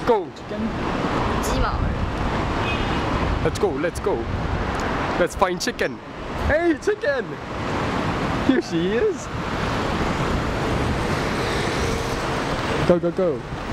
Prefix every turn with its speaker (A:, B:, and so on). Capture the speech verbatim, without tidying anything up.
A: Go.
B: Chicken.
C: 鸡毛人。
A: Let's go. Let's go. Let's find chicken. Hey, chicken. Here she is. Go, go, go.